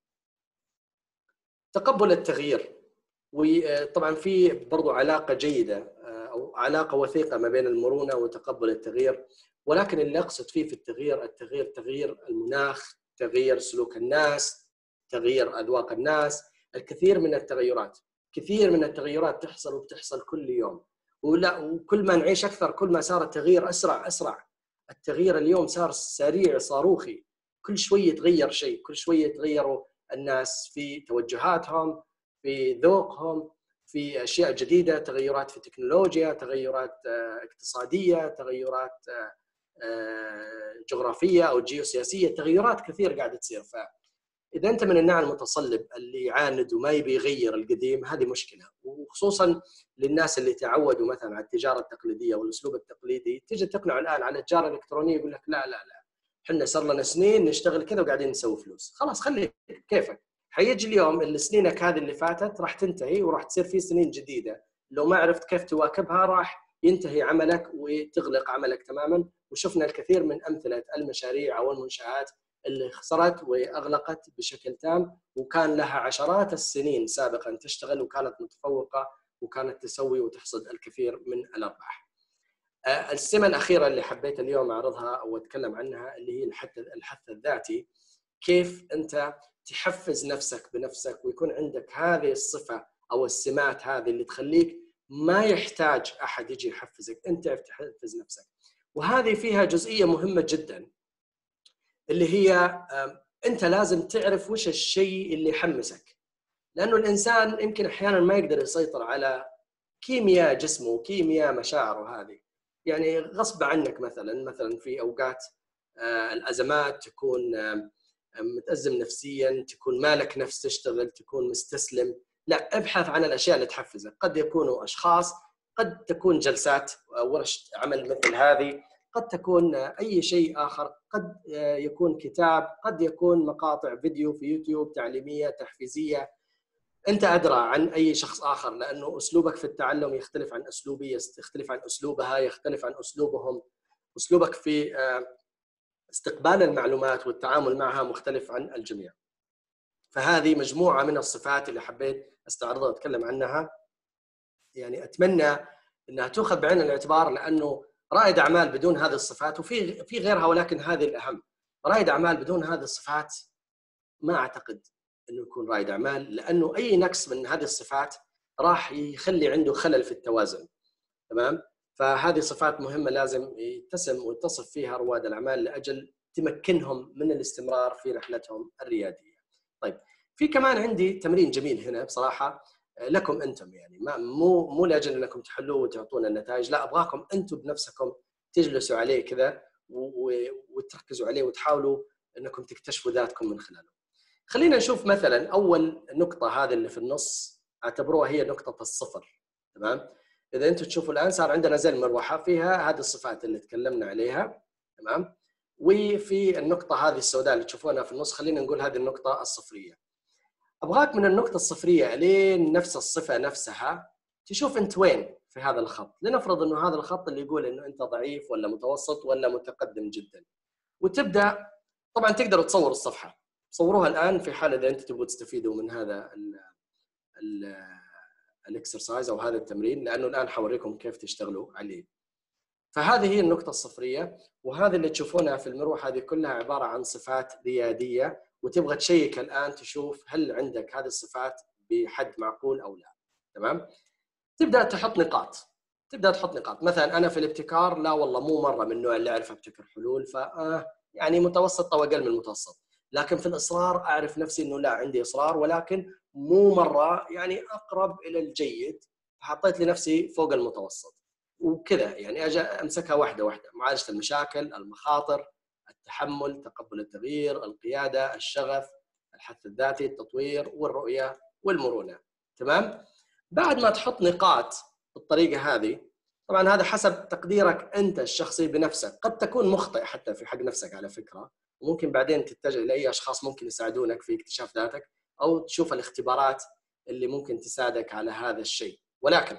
تقبل التغيير، وطبعا في برضو علاقه جيده او علاقه وثيقه ما بين المرونه وتقبل التغيير، ولكن اللي اقصد فيه في التغيير التغيير تغيير المناخ، تغيير سلوك الناس، تغيير اذواق الناس، الكثير من التغيرات. كثير من التغيرات تحصل وبتحصل كل يوم، ولا وكل ما نعيش اكثر كل ما صار التغيير اسرع اسرع. التغيير اليوم صار سريع صاروخي، كل شويه يتغير شيء، كل شويه يتغيروا الناس في توجهاتهم، في ذوقهم، في اشياء جديده، تغيرات في التكنولوجيا، تغيرات اقتصاديه، تغيرات جغرافيه او جيوسياسيه، تغيرات كثير قاعده تصير. فاذا انت من النوع المتصلب اللي يعاند وما يبي يغير القديم، هذه مشكله. وخصوصا للناس اللي تعودوا مثلا على التجاره التقليديه والاسلوب التقليدي، تيجي تقنعه الان على التجاره الالكترونيه يقول لك لا لا لا، احنا صار لنا سنين نشتغل كذا وقاعدين نسوي فلوس. خلاص خليك كيفك. حيجي اليوم اللي سنينك هذه اللي فاتت راح تنتهي وراح تصير في سنين جديده، لو ما عرفت كيف تواكبها راح ينتهي عملك وتغلق عملك تماما. وشفنا الكثير من امثله المشاريع او المنشآت اللي خسرت واغلقت بشكل تام، وكان لها عشرات السنين سابقا تشتغل وكانت متفوقه وكانت تسوي وتحصد الكثير من الارباح. السمة الأخيرة اللي حبيت اليوم أعرضها أو أتكلم عنها اللي هي الحث الحث الذاتي. كيف أنت تحفز نفسك بنفسك ويكون عندك هذه الصفة أو السمات هذه اللي تخليك ما يحتاج أحد يجي يحفزك، أنت تحفز نفسك. وهذه فيها جزئية مهمة جدا اللي هي أنت لازم تعرف وش الشيء اللي يحمسك، لأنه الإنسان يمكن أحيانا ما يقدر يسيطر على كيمياء جسمه وكيمياء مشاعره هذه. يعني غصب عنك مثلا مثلا في اوقات الازمات تكون متأزم نفسيا، تكون مالك نفس تشتغل، تكون مستسلم. لا، ابحث عن الاشياء اللي تحفزك. قد يكونوا اشخاص، قد تكون جلسات ورش عمل مثل هذه، قد تكون اي شيء اخر، قد يكون كتاب، قد يكون مقاطع فيديو في يوتيوب تعليميه تحفيزيه. أنت أدرى عن أي شخص آخر، لأنه أسلوبك في التعلم يختلف عن أسلوبي، يختلف عن أسلوبها، يختلف عن أسلوبهم. أسلوبك في استقبال المعلومات والتعامل معها مختلف عن الجميع. فهذه مجموعة من الصفات اللي حبيت استعرضها وأتكلم عنها. يعني أتمنى انها تؤخذ بعين الاعتبار، لانه رائد اعمال بدون هذه الصفات، وفي في غيرها ولكن هذه الاهم، رائد اعمال بدون هذه الصفات ما اعتقد انه يكون رائد اعمال، لانه اي نقص من هذه الصفات راح يخلي عنده خلل في التوازن. تمام؟ فهذه صفات مهمه لازم يتسم ويتصف فيها رواد الاعمال لاجل تمكنهم من الاستمرار في رحلتهم الرياديه. طيب، في كمان عندي تمرين جميل هنا بصراحه لكم انتم، يعني ما مو مو لاجل انكم تحلوه وتعطونا النتائج، لا، ابغاكم انتم بنفسكم تجلسوا عليه كذا وتركزوا عليه وتحاولوا انكم تكتشفوا ذاتكم من خلاله. خلينا نشوف مثلا اول نقطه هذه اللي في النص، اعتبروها هي نقطه الصفر. تمام؟ اذا انتم تشوفوا الان صار عندنا زي المروحه فيها هذه الصفات اللي تكلمنا عليها. تمام؟ وفي النقطه هذه السوداء اللي تشوفونها في النص، خلينا نقول هذه النقطه الصفريه. ابغاك من النقطه الصفريه لين نفس الصفه نفسها تشوف انت وين في هذا الخط. لنفرض انه هذا الخط اللي يقول انه انت ضعيف ولا متوسط ولا متقدم جدا، وتبدا طبعا تقدروا تصوروا الصفحه، صوروها الان في حال اذا انتم تبغوا تستفيدوا من هذا الاكسرسايز او هذا التمرين، لانه الان حوريكم كيف تشتغلوا عليه. فهذه هي النقطه الصفريه، وهذه اللي تشوفونها في المروحه هذه كلها عباره عن صفات رياديه، وتبغى تشيك الان تشوف هل عندك هذه الصفات بحد معقول او لا. تمام؟ تبدا تحط نقاط، تبدا تحط نقاط. مثلا انا في الابتكار لا والله مو مره من النوع اللي اعرف ابتكر حلول، ف يعني متوسط او اقل من المتوسط. لكن في الاصرار اعرف نفسي انه لا، عندي اصرار ولكن مو مره، يعني اقرب الى الجيد، حطيت لنفسي فوق المتوسط. وكذا يعني اجي امسكها واحده واحده. معالجه المشاكل، المخاطر، التحمل، تقبل التغيير، القياده، الشغف، الحث الذاتي، التطوير، والرؤيه، والمرونه. تمام؟ بعد ما تحط نقاط بالطريقه هذه، طبعا هذا حسب تقديرك انت الشخصي بنفسك، قد تكون مخطئ حتى في حق نفسك على فكره، وممكن بعدين تتجه لاي اشخاص ممكن يساعدونك في اكتشاف ذاتك، او تشوف الاختبارات اللي ممكن تساعدك على هذا الشيء. ولكن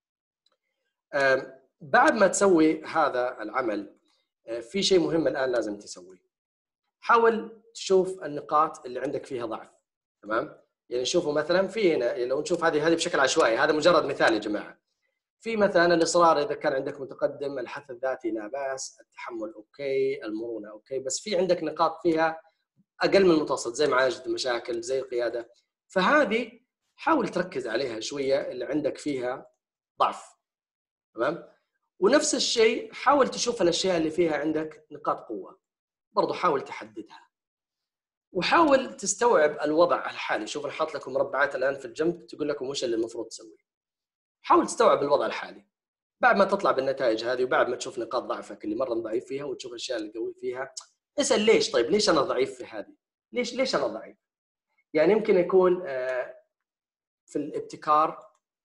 بعد ما تسوي هذا العمل في شيء مهم الان لازم تسويه. حاول تشوف النقاط اللي عندك فيها ضعف. تمام؟ يعني شوفوا مثلا في هنا، لو نشوف هذه هذه بشكل عشوائي، هذا مجرد مثال يا جماعه. في مثلا الاصرار اذا كان عندك متقدم، الحث الذاتي لا باس، التحمل اوكي، المرونه اوكي، بس في عندك نقاط فيها اقل من المتوسط زي معالجه المشاكل، زي القياده. فهذه حاول تركز عليها شويه اللي عندك فيها ضعف. تمام؟ ونفس الشيء حاول تشوف الاشياء اللي فيها عندك نقاط قوه، برضو حاول تحددها. وحاول تستوعب الوضع الحالي. شوف انا حاط لكم مربعات الان في الجنب تقول لكم وش اللي المفروض تسويه. حاول تستوعب الوضع الحالي. بعد ما تطلع بالنتائج هذه، وبعد ما تشوف نقاط ضعفك اللي مره ضعيف فيها وتشوف الاشياء اللي قوي فيها، اسال ليش. طيب ليش انا ضعيف في هذه؟ ليش ليش انا ضعيف؟ يعني يمكن يكون في الابتكار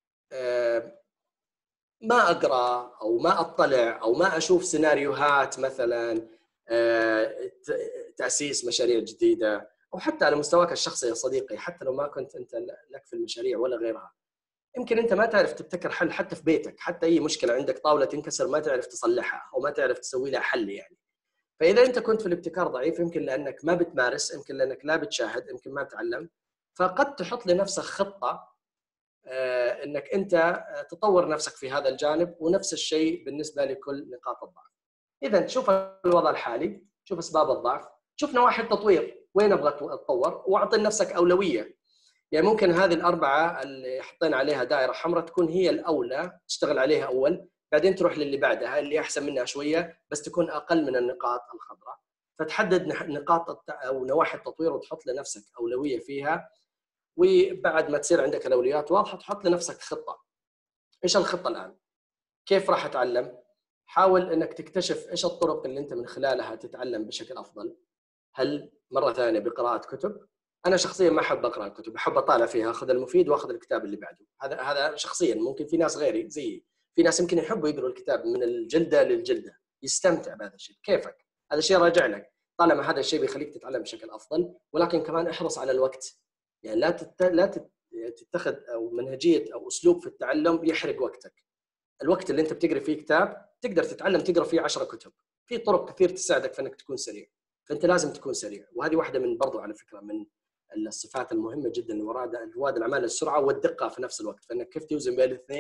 ما اقرا او ما اطلع او ما اشوف سيناريوهات مثلا تاسيس مشاريع جديده، او حتى على مستواك الشخصي يا صديقي، حتى لو ما كنت انت لك في المشاريع ولا غيرها، يمكن انت ما تعرف تبتكر حل حتى في بيتك. حتى اي مشكله عندك طاوله تنكسر ما تعرف تصلحها او ما تعرف تسوي لها حل يعني. فاذا انت كنت في الابتكار ضعيف، يمكن لانك ما بتمارس، يمكن لانك لا بتشاهد، يمكن ما تتعلم. فقد تحط لنفسك خطه آه انك انت تطور نفسك في هذا الجانب، ونفس الشيء بالنسبه لكل نقاط الضعف. اذا تشوف الوضع الحالي، شوف اسباب الضعف، شوف نواحي التطوير وين ابغى اتطور، واعطي لنفسك اولويه. يعني ممكن هذه الاربعه اللي حطينا عليها دائره حمراء تكون هي الاولى تشتغل عليها اول، بعدين تروح للي بعدها اللي احسن منها شويه بس تكون اقل من النقاط الخضراء. فتحدد نقاط او نواحي التطوير وتحط لنفسك اولويه فيها. وبعد ما تصير عندك الاولويات واضحه تحط لنفسك خطه. ايش الخطه الان؟ كيف راح اتعلم؟ حاول انك تكتشف ايش الطرق اللي انت من خلالها تتعلم بشكل افضل. هل مره ثانيه بقراءه كتب؟ انا شخصيا ما احب اقرا الكتب، احب اطالع فيها، اخذ المفيد واخذ الكتاب اللي بعده. هذا هذا شخصيا. ممكن في ناس غيري زيي، في ناس يمكن يحبوا يقروا الكتاب من الجلده للجلده، يستمتع بهذا الشيء. كيفك؟ هذا الشيء راجع لك، طالما هذا الشيء بيخليك تتعلم بشكل افضل. ولكن كمان احرص على الوقت. يعني لا تت... لا تتخذ او منهجيه او اسلوب في التعلم يحرق وقتك. الوقت اللي انت بتقرا فيه كتاب تقدر تتعلم تقرا فيه عشرة كتب. في طرق كثير تساعدك في انك تكون سريع، فانت لازم تكون سريع. وهذه واحده من برضو على فكره من الصفات المهمه جدا لرواد الاعمال، السرعه والدقه في نفس الوقت. فانك كيف توزن بين الاثنين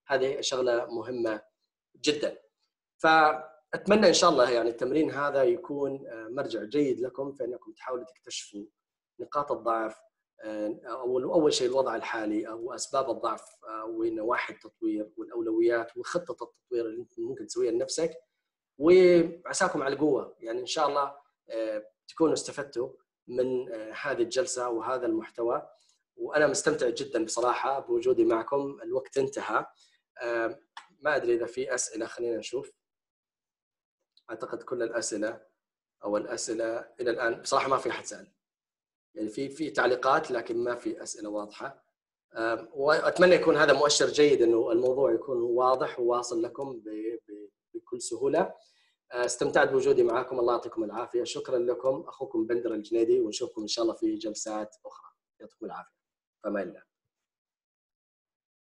هذه شغله مهمه جدا. فاتمنى ان شاء الله يعني التمرين هذا يكون مرجع جيد لكم في انكم تحاولوا تكتشفوا نقاط الضعف، او اول شيء الوضع الحالي او اسباب الضعف ونواحي التطوير والاولويات وخطه التطوير اللي انت ممكن تسويها لنفسك، وعساكم على القوه. يعني ان شاء الله تكونوا استفدتوا من هذه الجلسه وهذا المحتوى، وانا مستمتع جدا بصراحه بوجودي معكم. الوقت انتهى، ما ادري اذا في اسئله، خلينا نشوف. اعتقد كل الاسئله او الاسئله الى الان بصراحه ما في احد سال، يعني في في تعليقات لكن ما في اسئله واضحه. واتمنى يكون هذا مؤشر جيد انه الموضوع يكون واضح وواصل لكم بكل سهوله. استمتعت بوجودي معكم، الله يعطيكم العافيه. شكرا لكم، اخوكم بندر الجنيدي، ونشوفكم ان شاء الله في جلسات اخرى. يعطيكم العافيه. فما الله.